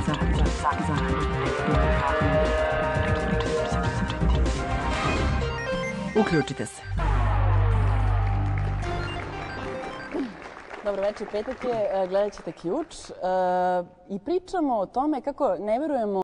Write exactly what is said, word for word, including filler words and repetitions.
Uključite se. Dobro večer, petak je, gledat ćete Ključ i pričamo o tome kako ne verujemo